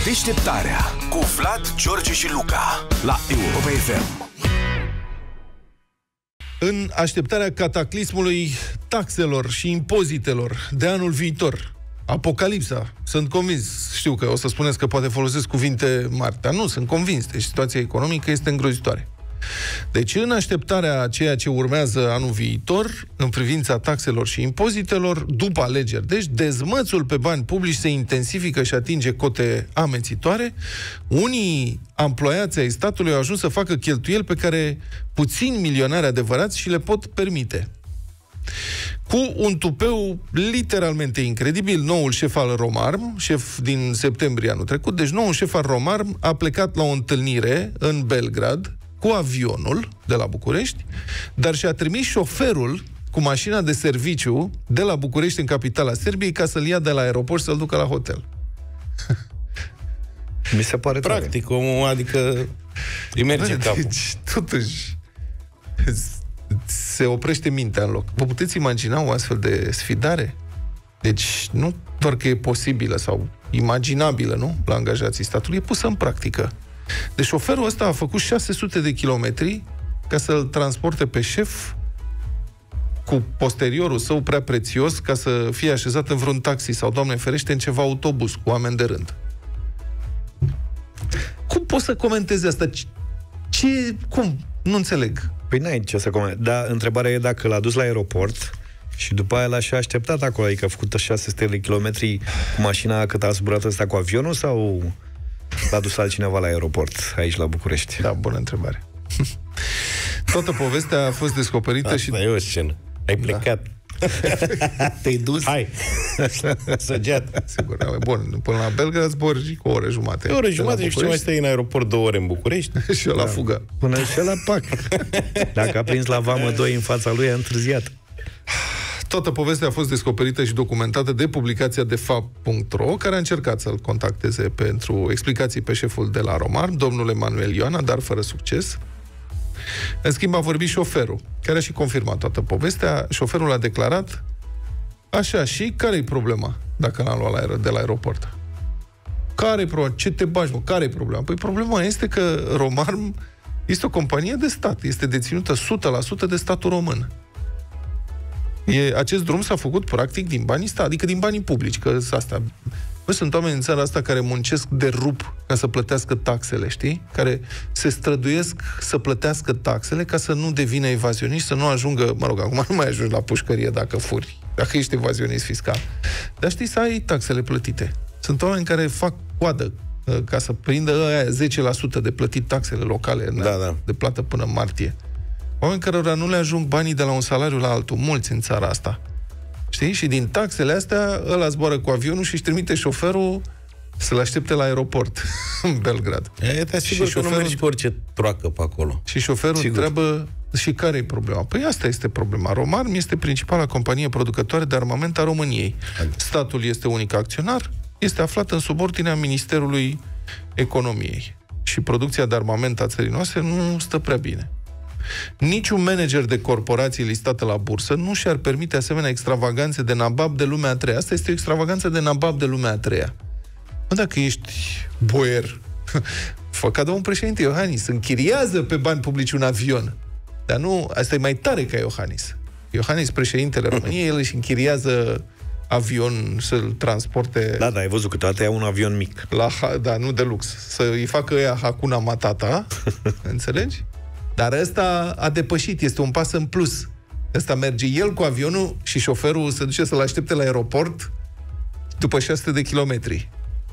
Deșteptarea cu Vlad, George și Luca la Europa FM. În așteptarea cataclismului taxelor și impozitelor de anul viitor, apocalipsa, sunt convins, știu că o să spuneți că poate folosesc cuvinte mari, dar nu, sunt convins, deci situația economică este îngrozitoare. Deci, în așteptarea a ceea ce urmează anul viitor, în privința taxelor și impozitelor, după alegeri, deci dezmățul pe bani publici se intensifică și atinge cote amețitoare. Unii amploiați ai statului au ajuns să facă cheltuieli pe care puțini milionari adevărați și le pot permite. Cu un tupeu literalmente incredibil, noul șef al Romarm, șef din septembrie anul trecut, deci noul șef al Romarm a plecat la o întâlnire în Belgrad cu avionul de la București, dar și-a trimis șoferul cu mașina de serviciu de la București în capitala Serbiei ca să-l ia de la aeroport și să-l ducă la hotel. Mi se pare practic, omul, adică îi merge capul. Deci, totuși, se oprește mintea în loc. Vă puteți imagina o astfel de sfidare? Deci, nu doar că e posibilă sau imaginabilă, nu? La angajații statului, e pusă în practică. Deci șoferul ăsta a făcut 600 de kilometri ca să-l transporte pe șef cu posteriorul său prea prețios ca să fie așezat în vreun taxi sau, Doamne ferește, în ceva autobuz cu oameni de rând. Cum poți să comentezi asta? Cum? Nu înțeleg. Păi n-ai ce să comentezi. Dar întrebarea e dacă l-a dus la aeroport și după aia l-a și așteptat acolo, adică a făcut 600 de kilometri cu mașina cât a zburat ăsta cu avionul sau l-a dus altcineva la aeroport, aici la București? Da, bună întrebare. Toată povestea a fost descoperită. Asta și... e o scenă. Ai plecat. Da. Te-ai dus? Hai. Săgeat. Sigur, bun, până la Belgrad zbori cu o oră jumate. O oră jumate și ce mai stai în aeroport 2 ore în București? Și eu la fugă. Până și la pac. Dacă a prins la Vamă 2 în fața lui, a întârziat. Toată povestea a fost descoperită și documentată de publicația defapt.ro, care a încercat să-l contacteze pentru explicații pe șeful de la Romarm, domnul Emanuel Ioana, dar fără succes. În schimb, a vorbit șoferul, care a și confirmat toată povestea. Șoferul a declarat așa: și care-i problema dacă l-am luat de la aeroport? Care-i problema? Ce te bagi, mă? Care-i problema? Păi problema este că Romarm este o companie de stat, este deținută 100% de statul român. Acest drum s-a făcut practic din banii stat, adică din banii publici, că asta. Băi, sunt oameni în țara asta care muncesc de rup ca să plătească taxele, știi? Care se străduiesc să plătească taxele ca să nu devină evazioniști, să nu ajungă, mă rog, acum nu mai ajungi la pușcărie dacă furi, dacă ești evazionist fiscal. Dar știi, să ai taxele plătite. Sunt oameni care fac coadă ca să prindă aia 10% de plătit taxele locale, de plată până în martie. Oameni cărora nu le ajung banii de la un salariu la altul, mulți în țara asta. Știi? Și din taxele astea, ăla zboară cu avionul și își trimite șoferul să-l aștepte la aeroport în Belgrad. Te asigur că nu mergi cu orice troacă pe acolo. Și șoferul întreabă, și care e problema? Păi asta este problema. Romarm este principala companie producătoare de armament a României. Statul este unic acționar, este aflat în subordinea Ministerului Economiei. Și producția de armament a țării noastre nu stă prea bine. Niciun manager de corporație listată la bursă nu și-ar permite asemenea extravaganțe de nabab de lumea a treia. Asta este o extravaganță de nabab de lumea a treia. Bă, dacă ești boier, fă ca domnul președinte Iohannis, închiriază pe bani publici un avion. Dar nu, asta e mai tare ca Iohannis. Iohannis, președintele României, el își închiriază avion să-l transporte... Da, ai văzut câteodată ia un avion mic. Da, nu de lux. Să-i facă ea Hakuna Matata, înțelegi? Dar ăsta a depășit, este un pas în plus. Ăsta merge el cu avionul și șoferul se duce să-l aștepte la aeroport după 600 de kilometri.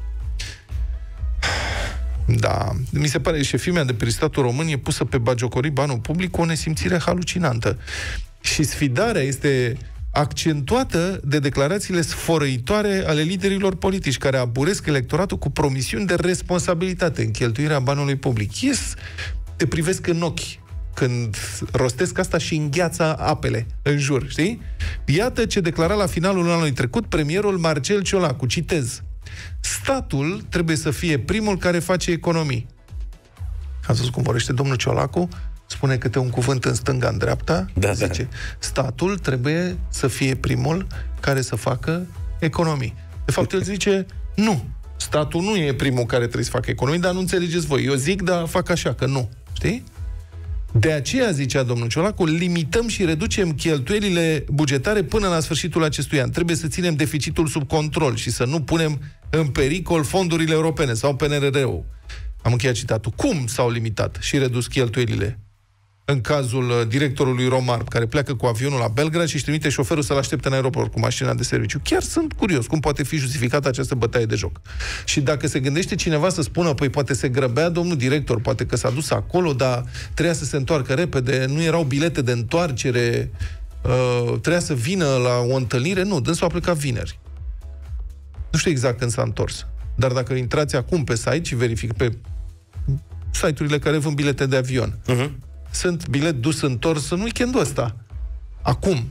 Da, mi se pare, șefimea de prin statul român e pusă pe bagiocorii banul public cu o nesimțire halucinantă. Și sfidarea este accentuată de declarațiile sfărăitoare ale liderilor politici care aburesc electoratul cu promisiuni de responsabilitate în cheltuirea banului public. Te privesc în ochi când rostesc asta și îngheața apele în jur, știi? Iată ce declara la finalul anului trecut premierul Marcel Ciolacu, citez: statul trebuie să fie primul care face economii. Ați văzut cum vorbește domnul Ciolacu? Spune câte un cuvânt în stânga, în dreapta, zice, statul trebuie să fie primul care să facă economii. De fapt, el zice, nu, Statul nu e primul care trebuie să facă economii, dar nu înțelegeți voi. Eu zic, dar fac așa, că nu. Știi? De aceea, zicea domnul Ciolacu, limităm și reducem cheltuielile bugetare până la sfârșitul acestui an. Trebuie să ținem deficitul sub control și să nu punem în pericol fondurile europene sau PNRR-ul. Am încheiat citatul. Cum s-au limitat și redus cheltuielile? În cazul directorului Romar, care pleacă cu avionul la Belgrad și își trimite șoferul să-l aștepte în aeroport cu mașina de serviciu. Chiar sunt curios cum poate fi justificată această bătaie de joc. Și dacă se gândește cineva să spună, păi poate se grăbea domnul director, poate că s-a dus acolo, dar trebuia să se întoarcă repede, nu erau bilete de întoarcere, trebuia să vină la o întâlnire, nu, dânsul a plecat vineri. Nu știu exact când s-a întors. Dar dacă intrați acum pe site și verific pe site-urile care vând bilete de avion, sunt bilet dus-întors în weekendul ăsta. Acum,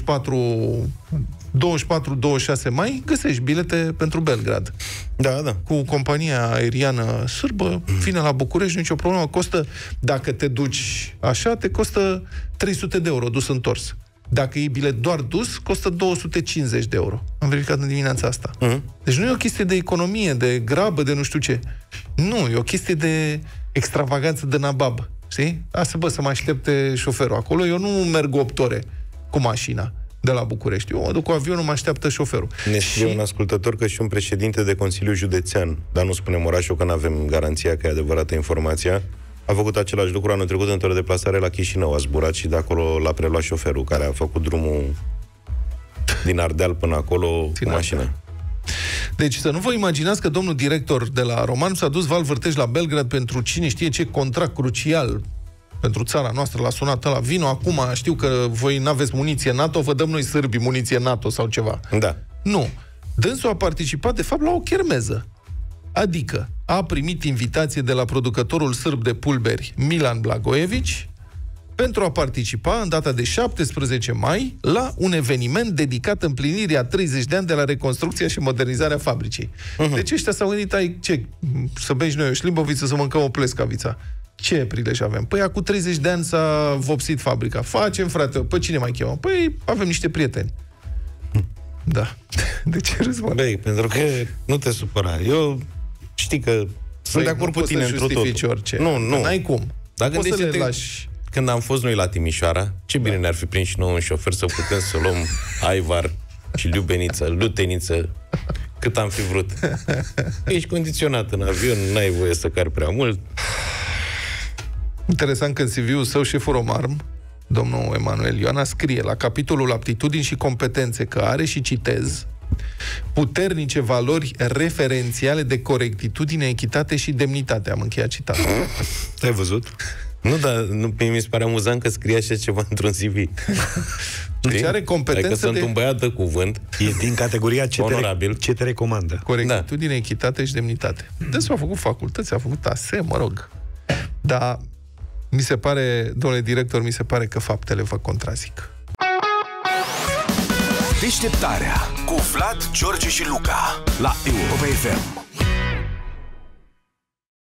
24-26 mai, găsești bilete pentru Belgrad. Da. Cu compania aeriană sârbă, vine la București, nicio problemă. Costă, dacă te duci așa, te costă 300 de euro dus-întors. Dacă e bilet doar dus, costă 250 de euro. Am verificat în dimineața asta. Deci nu e o chestie de economie, de grabă, de nu știu ce. Nu, e o chestie de extravaganță de nabab. Știi? Asta, să mă aștepte șoferul acolo. Eu nu merg 8 ore cu mașina de la București. Eu mă duc cu avionul, mă așteaptă șoferul. Ne scrie un ascultător că și un președinte de Consiliu Județean, dar nu spunem orașul, că nu avem garanția că e adevărată informația, a făcut același lucru anul trecut într-o deplasare la Chișinău. A zburat și de acolo l-a preluat șoferul, care a făcut drumul din Ardeal până acolo cu mașina. Deci să nu vă imaginați că domnul director de la Roman s-a dus Val Vârtej la Belgrad pentru cine știe ce contract crucial pentru țara noastră, l-a sunat ăla, vino acum, știu că voi n-aveți muniție NATO, vă dăm noi sârbii muniție NATO sau ceva. Da. Nu. Dânsul a participat, de fapt, la o chermeză. Adică a primit invitație de la producătorul sârb de pulberi Milan Blagojević pentru a participa în data de 17 mai la un eveniment dedicat împlinirii a 30 de ani de la reconstrucția și modernizarea fabricii. Deci ăștia s-au gândit, să begi noi o șlimboviță, să mâncăm o plescavița. Ce prilej avem? Păi acum 30 de ani s-a vopsit fabrica. Facem, frate, pe cine mai chemăm? Păi avem niște prieteni. Da. De ce râzi, mă? Băi, pentru că nu te supăra. Eu știi că sunt de acord cu tine într-o totul. Orice. Nu. N-ai cum. Dar gândește-te, lași... când am fost noi la Timișoara, ce bine ne-ar fi prins și nouă un șofer să putem să luăm Aivar și Luteniță, cât am fi vrut. Ești condiționat în avion, n-ai voie să cari prea mult. Interesant că în CV-ul său, șeful Romarm, domnul Emanuel Ioana, scrie la capitolul aptitudini și competențe că are, și citez, puternice valori referențiale de corectitudine, echitate și demnitate. Am încheiat citatul. Ai văzut? Nu, dar mi se pare amuzant că scrie așa ceva într-un CV. Deci are competență adică sunt un băiat de cuvânt. E din categoria onorabil. ce te recomandă. Corectitudine, echitate și demnitate. Deci a făcut facultăți, a făcut ASE, mă rog. Dar mi se pare, domnule director, mi se pare că faptele vă contrazic. Deșteptarea cu Vlad, George și Luca la Europa FM.